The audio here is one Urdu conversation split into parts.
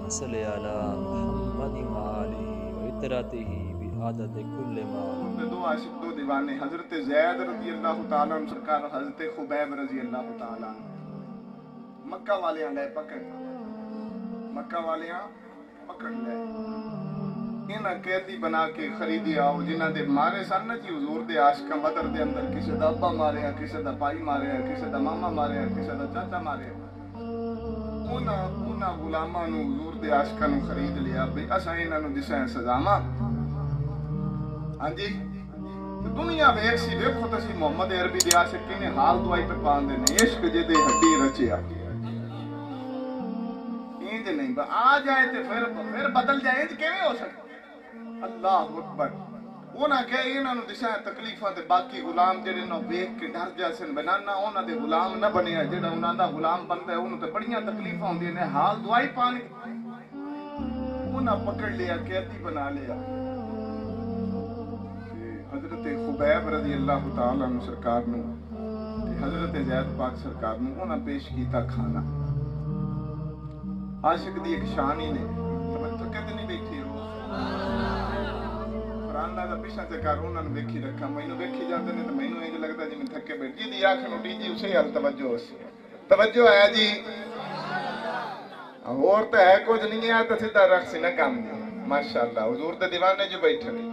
صلی علی محمد وآلہ وطرتہ بعدد کل ما. دو عاشق دو دیوانے، حضرت زید رضی اللہ تعالیٰ عنہ سرکار، حضرت خبیب رضی اللہ تعالیٰ عنہ. مکہ والیاں لے پکڑ، مکہ والیاں پکڑ لے انہاں قیدی بنا کے خریدی آؤ جنہاں دے مارے سن نا جی حضور دے عاشقاں بدر دے اندر، کسے دا ابا ماریا، کسے دا بھائی ماریا، کسے دا ماما ماریا، کسے دا چاچا ماریا. انہاں غلاماں نو حضور دے عاشقاں نو خرید لیا بھئی اساں انہاں نو دساں سزاواں. ہاں جی دنیا ویکھ سی ویکھو تسی محمد عربی دے عاشق کنے حال دعائی پہ پاندے نے عشق جے دے ہڈی رچیا انج نہیں با آ جائے تے پھر بدل جائے انج کیویں ہو سکتا. اللہ اکبر. انہاں کہ انہاں نو دساں تکلیفاں تے باقی غلام جڑے نو ویکھ کے ڈر جاسن بنانا انہاں دے غلام نہ بنیا، جڑا انہاں دا غلام بندا ہے انہوں تے بڑیاں تکلیفاں ہوندیاں نے، حال دعائی پانی انہاں پکڑ لیا، قیدی بنا لیا. حضرت خبیب رضی اللہ تعالیٰ عنہ سرکار نو حضرت زید پاک سرکار نو انہاں پیش کیتا کھانا. عاشق دی ایک شان ہی نے توجہ کہتے نہیں بیٹھی رو قرآن دا پیچھے تے کر انہاں نو ویکھی رکھا، مینوں ویکھی جاندے نے تے مینوں انج لگدا جی میں تھکے بیٹھی دی آنکھ نٹی جی اسے حال توجہ اسی توجہ ہے جی. اور تے ہے کچھ نہیں ہے تے سیدھا رکھ سی نہ کام دی ماشاءاللہ. حضور دے دیوانے جو بیٹھے نے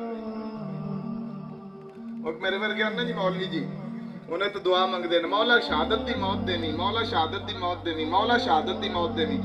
میرے ورگے ہونا جی مولوی جی انہیں تو دعا منگ دینا مولا شہادت دی موت دینی، مولا شہادت دی موت دینی، مولا شہادت دی موت دینی.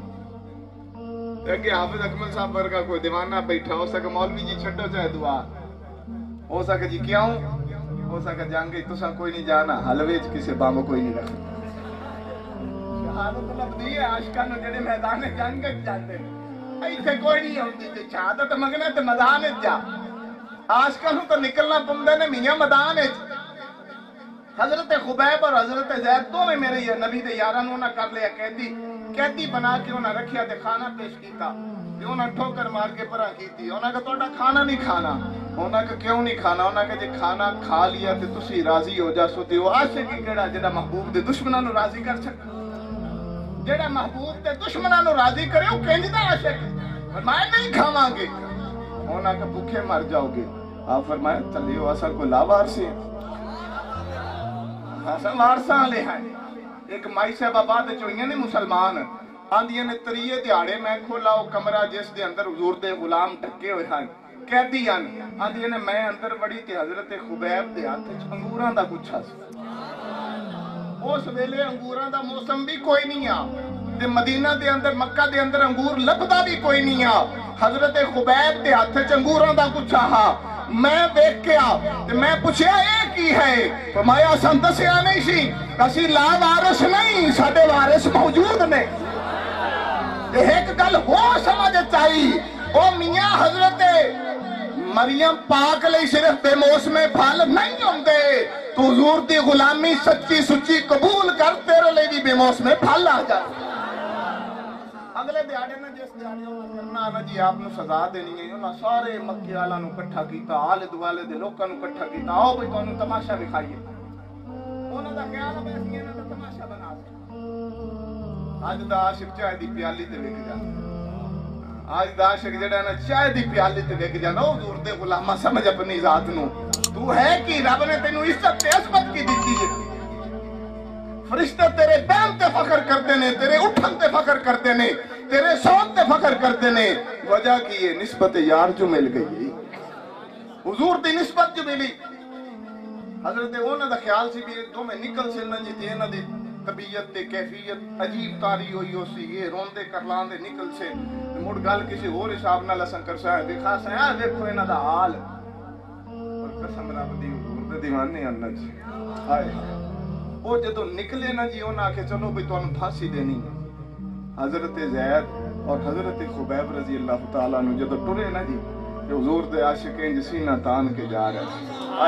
کہ حافظ اکمل صاحب ورگا کوئی دیوانہ بیٹھا ہو سکے مولوی جی چھڑو چاہے دعا ہو سکے جی کیوں ہو سکے جانگے تساں کوئی نہیں جانا حلویج کسے بامو کوئی نہیں رکھا. شہادت لبدی ہے عاشقاں نو جڑے میدان جنگ جاندے ایتھے کوئی نہیں ہوندی تے شہادت منگنا تے میدان جا. عاشقاں نو تو نکلنا پوندے نے میاں میدان وچ. حضرت خبیب اور حضرت زید دونوں میرے نبی دے یاراں نوں نہ کر لیا قیدی بنا کے انہاں رکھیا تے کھانا پیش کیتا تے انہاں ٹھوکر مار کے پرا کیتی. انہاں کہ تہاڈا کھانا نہیں کھانا. انہاں کہ کیوں نہیں کھانا؟ انہاں کہ جے کھانا کھا لیا تے تسی راضی ہو جاسو تے او عاشق کیڑا جڑا محبوب دے دشمناں نوں راضی کر سکدا؟ جڑا محبوب دے دشمناں نوں راضی کرے او کنج دا عاشق؟ فرمایا نہیں کھاواں گے. انہاں کہ بھوکے مر جاؤ گے. آپ فرمایا چلیو اصل کو لاوارسی ہیں اصل وارساں لے ہیں. ایک مائی صاحب آباد چوئیاں نے مسلمان آندیاں نے تریے دیاڑے میں کھولا او کمرہ جس دے اندر حضور دے غلام ٹکے ہوئے ہیں قیدی ہیں. آندیاں نے میں اندر بڑی تے حضرت خبیب دے ہاتھ انگوراں دا گچھا سی. اس ویلے انگوراں دا موسم بھی کوئی نہیں آ تے مدینہ دے اندر مکہ دے اندر انگور لبدا بھی کوئی نہیں آ. حضرت خبیب دے ہاتھ انگوراں دا گچھا ہاں میں دیکھ کے میں پوچھیا اے کی ہے؟ فرمایا سن دسیا نہیں سی اسی لا وارث نہیں ساڈے وارث موجود نے. ایک گل ہو سمجھ چاہی او میاں حضرت مریم پاک لئی صرف بے موسم پھل نہیں ہوندے تو حضور دی غلامی سچی سچی قبول کر تیرے لئی بھی بے موسم پھل آ جائے. اگلے دیاڑے نے جس دیاڑے کرنا نا جی آپ نو سزا دینی ہے انہاں سارے مکے والاں نو اکٹھا کیتا آلے دوالے دے لوکاں نو اکٹھا کیتا آؤ بھئی تانوں تماشا دکھائیے. انہاں دا خیال ہے اسی انہاں دا تماشا بنا کے اج دا عاشق چائے دی پیالی تے وک جاندا. اج دا عاشق جڑا نا چائے دی پیالی تے وک جاندا او حضور دے غلاماں سمجھ اپنی ذات نو تو ہے کہ رب نے تینوں عزت تے عظمت کی دتی ہے. فرشتے تیرے بیان تے فخر کرتے نے، تیرے اٹھن تے فخر کرتے نے، تیرے سون تے فخر کرتے نے. وجہ کی یہ نسبت یار جو مل گئی حضور دی نسبت جو ملی. حضرت انہاں دا خیال سی بھی دو میں نکل سے نہ جی تے انہاں دی طبیعت تے کیفیت عجیب تاری ہوئی ہو سی یہ روندے کرلان دے نکل سے مڑ گل کسی اور حساب نہ لسن کر سا دکھا سا دیکھو انہاں دا حال. اور قسم رب دی حضور دے دیوانے انہاں جی ہائے وہ جدو نکلے نا جی انہاں کہ چلو بھی تانوں پھانسی دینی. حضرت زید اور حضرت خبیب رضی اللہ تعالیٰ عنہ جدو ٹرے نا جی کہ حضور دے عاشقین جسینہ تان کے جا رہے ہیں.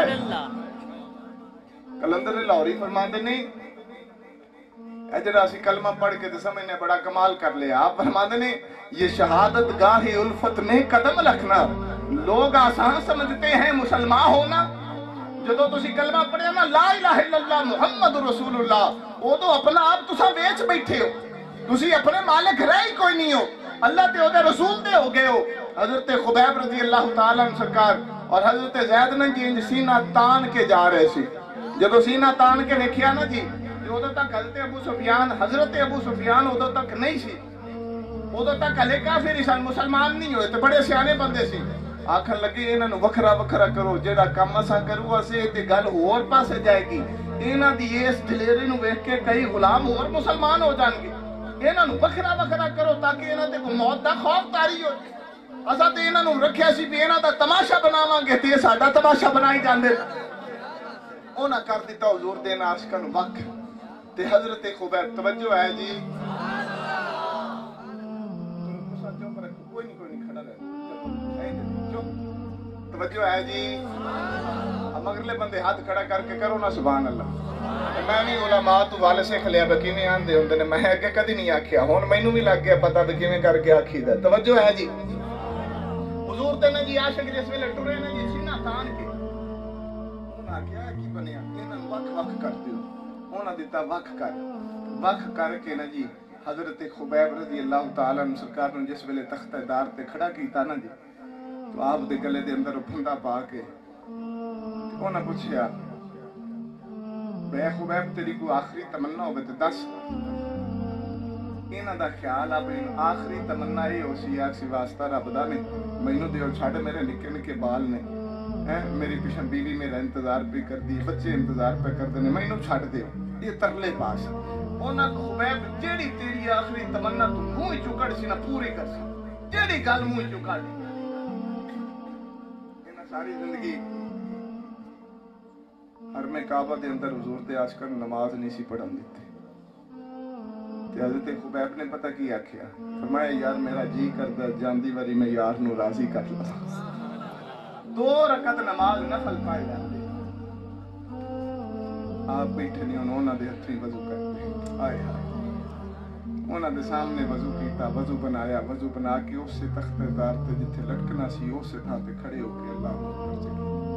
کلندر لاہوری فرماندے نہیں اے جڑا اسی کلمہ پڑھ کے سمجھنے بڑا کمال کر لیا. آپ فرماندے نہیں یہ شہادت گاہ الفت میں قدم رکھنا لوگ آسان سمجھتے ہیں مسلمان ہونا. جدو تسی کلمہ پڑھیا نا لا الہ الا اللہ محمد رسول اللہ او تو اپنا آپ تسا بیچ بیٹھے ہو. تسی اپنے مالک رہ ہی کوئی نہیں ہو. اللہ تے دے رسول دے ہو گئے ہو حضرت خبیب رضی اللہ تعالیٰ عنہ سرکار اور حضرت زید نے جی سینہ تان کے جا رہے سی جب سینہ تان کے لکھیا نا جی ادھر تک حضرت ابو سفیان ادھر تک نہیں سی ادھر تک ہلے کافر ہی سن مسلمان نہیں ہوئے تے بڑے سیانے بندے سی آکھن لگے انہاں نو وکھرا وکھرا کرو جیڑا کم اساں کرو اسے تے گل ہور پاسے جائے گی انہاں دی اس دلیری نو ویکھ کے کئی غلام اور مسلمان ہو جان گے انہاں نو وکھرا وکھرا کرو تاکہ انہاں تے موت دا خوف طاری ہو اساں تے انہاں نو رکھیا سی بھی انہاں دا تماشا بناواں گے تے ساڈا تماشا بنائی جاندے انہاں کر دتا حضور دے عاشقاں نو وقت تے حضرت خبیب توجہ ہے جی توجہ ہے جی مغرلے بندے ہاتھ کھڑا کر کے کرو نا سبحان اللہ میں بھی علماء تو والے سے کھلیا بکیویں آندے ہوندے نے میں اگے کدی نہیں آکھیا ہن مینوں بھی لگ گیا پتہ بھی کیویں کر کے آکھی دا توجہ ہے جی حضور تے نے جی عاشق جس ویلے ٹرے نے جی سینہ تان کے انہاں کیا کی بنیا انہاں وقت وقت کر دیو انہاں دتا وقت کر کے نا جی حضرت خبیب رضی اللہ تعالیٰ عنہ سرکار نے جس ویلے تختہ دار تے کھڑا کیتا نا جی تو آپ دے گلے دے اندر پھندا پا کے انہاں پوچھیا بے خبیب تیری کو آخری تمنا ہوئے تے دس انہاں دا خیال اپنی آخری تمنا یہ ہو سی آکسی واسطہ رب دا نے مینوں دیو چھڑ میرے نکے نکے بال نے میری پیچھے بیوی میرا انتظار پہ کر دی بچے انتظار پہ کر دینے مینوں چھڑ دیو یہ ترلے پاس انہاں خبیب جیڑی تیری آخری تمنا تو منہ چکڑ سی نہ پوری کر سی جیڑی گل منہ چکڑ دی انہاں ساری زندگی حرم کعبہ دے اندر حضور دے عاشقاں نماز نہیں سی پڑھن دیتے تے حضرت خبیب نے پتہ کی آکھیا فرمایا یار میرا جی کردا جاندی واری میں یار نو راضی کر لواں 2 رکعت نماز نفل پڑھ لیندے آپ بیٹھے نہیں انہاں دے ہتھیں وضو کرتے آئے ہائے انہاں دے سامنے وضو کیتا وضو بنایا وضو بنا کے اس سے تخت دار تے جتھے لٹکنا سی اس سے تھا تے کھڑے ہو کے اللہ اکبر چلے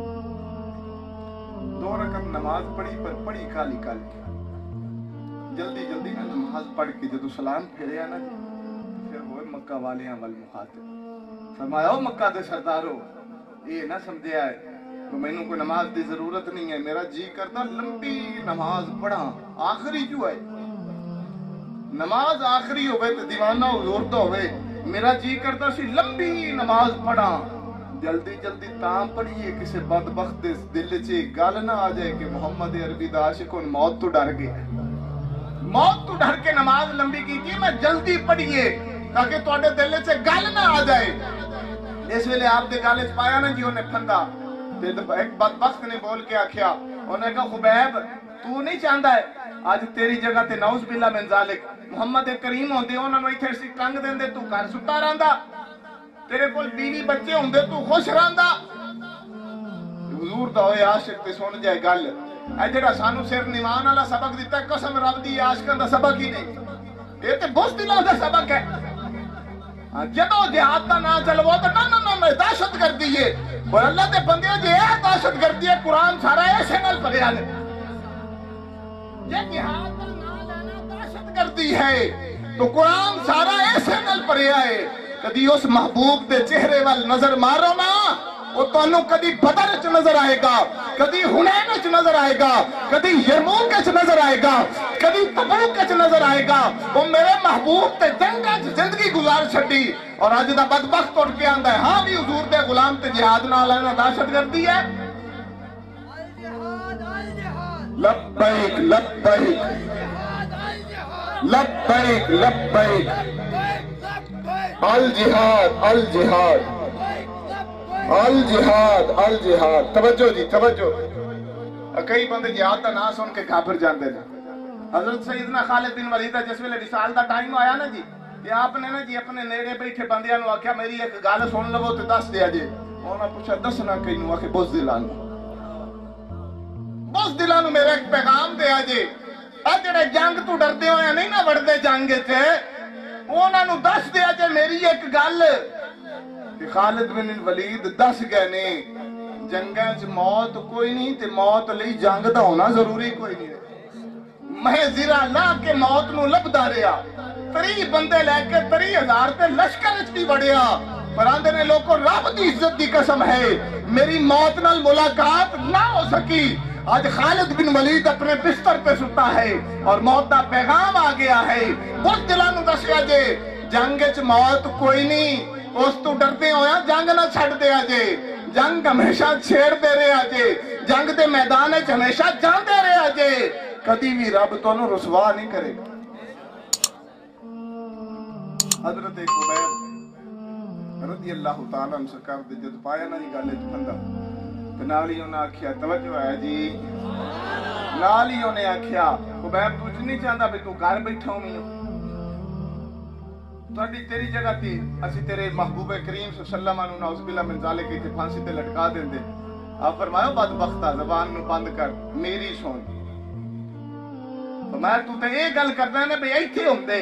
2 رکعت نماز پڑھی پر پڑھی کالی کالی جلدی جلدی میں نماز پڑھ کے جدو سلام پھیریا نا پھر ہوئے مکہ والیاں والمخاطب فرمایا او مکہ دے سردارو یہ نہ سمجھے آئے تو میں نے کوئی نماز دی ضرورت نہیں ہے میرا جی کرتا لمبی نماز پڑھا آخری جو ہے نماز آخری ہوئے تو دیوانہ حضور تو ہوئے میرا جی کرتا سی لمبی نماز پڑھا جلدی جلدی تاں پڑھیے کسی بدبخت دل سے گل نہ آ جائے کہ محمد عربی دا عاشق موت تو ڈر گئے موت تو ڈر کے نماز لمبی کی میں جلدی پڑھیے تاکہ تواڈے دل سے گل نہ آ جائے اس ویلے آپ دے گالے پایا نا جی انہیں پھندا ایک بدبخت نے بول کے آکھیا انہیں کہا خبیب تو نہیں چاہتا ہے آج تیری جگہ تے نعوذ باللہ من ذالک محمد کریم ہوندے انہاں نوں ایتھے سی کنگ دیندے تو گھر ستا رہندا تیرے کول بیوی بچے ہوندے تو خوش رہندا حضور دا ہوئے عاشق تے سن جائے گل اے جڑا سانو سر نیوان والا سبق دیتا ہے قسم رب دی عاشقاں دا سبق ہی نہیں یہ تے بزدلاں دا سبق ہے جدو جہاد دا نہ چلو تو نہ میں دہشت گردی ہے اور اللہ دے بندے جے دہشت گردی ہے قرآن سارا ایسے نال بھریا ہے یہ جہاد دا نہ لینا دہشت گردی ہے تو قرآن سارا ایسے نال بھریا ہے کدی اس محبوب دے چہرے وال نظر مارو نا وہ تانوں کدی بدر وچ نظر آئے گا کدی حنین وچ نظر آئے گا کدی یرموک وچ نظر آئے گا کدی تبوک وچ نظر آئے گا وہ میرے محبوب تے جنگاں وچ زندگی گزار چھڈی اور اج دا بدبخت اٹھ کے آندا ہے ہاں بھی حضور دے غلام تے جہاد نال لینا دہشت گردی ہے لبیک لبیک لبیک لبیک الجہاد الجہاد الجہاد الجہاد توجہ جی توجہ کئی بندے جہاد دا نام سن کے کافر جاندے نے حضرت سیدنا خالد بن ولید جس ویلے وصال دا ٹائم آیا نا جی تے آپ نے نا جی اپنے نیڑے بیٹھے بندیاں نوں آکھیا میری ایک گل سن لو تے دس دیا جی انہاں پوچھا دسنا کینوں آکھے بزدلاں نوں میرا ایک پیغام دیا جی اے جڑے جنگ تو ڈردے ہوئے نہیں نہ وڑدے جنگ وچ انہاں نوں دس دیا جی میری ایک گل کہ خالد بن الولید دس گئے نے جنگاں وچ موت کوئی نہیں تے موت لئی جنگ دا ہونا ضروری کوئی نہیں میں زیرا لا کے موت نوں لبدا رہیا 30 بندے لے کے 30 30,000 ਤੇ ਲਸ਼ਕਰ ਵਿੱਚ ਵੀ ਵੜਿਆ ਪਰ ਆਂਦੇ ਨੇ ਲੋਕੋ ਰੱਬ ਦੀ ਇੱਜ਼ਤ ਦੀ ਕਸਮ ਹੈ ਮੇਰੀ ਮੌਤ ਨਾਲ ਮੁਲਾਕਾਤ ਨਾ ਹੋ ਸਕੀ आज खालिद बिन वलीद अपने बिस्तर पे सुता है और मौत का पैगाम आ गया है बहुत दिलों नूं दसिया जे जंग च मौत कोई नहीं उस तो डरते होया जंग ना छड़ दिया जे जंग हमेशा छेड़ते रहा जे जंग के मैदान च हमेशा जाते रहा जे कदी भी रब तुहानूं रुसवा नहीं करेगा हजरत खुबैब रज़ी अल्लाह तआला अन्हु सरकार दे जद पाया ना जी गल च बंदा ਤੇ ਨਾਲ ਹੀ ਉਹਨੇ ਆਖਿਆ ਤਵੱਜੋ ਹੈ ਜੀ ਨਾਲ ਹੀ ਉਹਨੇ ਆਖਿਆ ਖੁਬੈਬ ਤੂੰ ਨਹੀਂ ਚਾਹੁੰਦਾ ਵੀ ਤੂੰ ਘਰ ਬੈਠਾ ਹੋਵੇਂ ਤੁਹਾਡੀ ਤੇਰੀ ਜਗ੍ਹਾ ਤੇ ਅਸੀਂ ਤੇਰੇ ਮਹਬੂਬ ਕਰੀਮ ਸੱਲੱਲਾਹੁ ਅਲੈहि ਨੌਜ਼ ਬਿਲਾ ਮਿਨ ਜ਼ਾਲਿਕ ਇੱਥੇ ਫਾਂਸੀ ਤੇ ਲਟਕਾ ਦਿੰਦੇ ਆਪ ਫਰਮਾਇਆ ਬਦਬਖਤਾ ਜ਼ਬਾਨ ਨੂੰ ਬੰਦ ਕਰ ਮੇਰੀ ਸੁਣ ਫਰਮਾਇਆ ਤੂੰ ਤੇ ਇਹ ਗੱਲ ਕਰਦਾ ਨੇ ਵੀ ਇੱਥੇ ਹੁੰਦੇ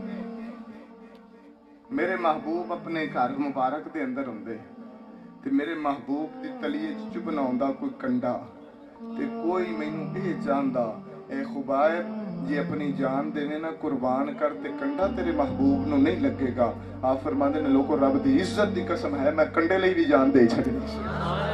ਮੇਰੇ ਮਹਬੂਬ ਆਪਣੇ ਘਰ ਮੁਬਾਰਕ ਦੇ ਅੰਦਰ ਹੁੰਦੇ ਤੇ ਮੇਰੇ ਮਹਬੂਬ ਦੀ ਤਲੀਏ ਚ ਚੁਭਣਾ ਹੁੰਦਾ ਕੋਈ ਕੰਡਾ ਤੇ ਕੋਈ ਮੈਨੂੰ ਇਹ ਚਾਹੁੰਦਾ ਇਹ ਖੁਬਾਇਬ ਜੇ ਆਪਣੀ ਜਾਨ ਦੇਵੇ ਨਾ ਕੁਰਬਾਨ ਕਰ ਤੇ ਕੰਡਾ ਤੇਰੇ ਮਹਬੂਬ ਨੂੰ ਨਹੀਂ ਲੱਗੇਗਾ ਆਪ ਫਰਮਾਉਂਦੇ ਨੇ ਲੋਕੋ ਰੱਬ ਦੀ ਇੱਜ਼ਤ ਦੀ ਕਸਮ ਹੈ ਮੈਂ ਕੰਡੇ ਲਈ ਵੀ ਜਾਨ ਦੇ ਛੱਡਣੀ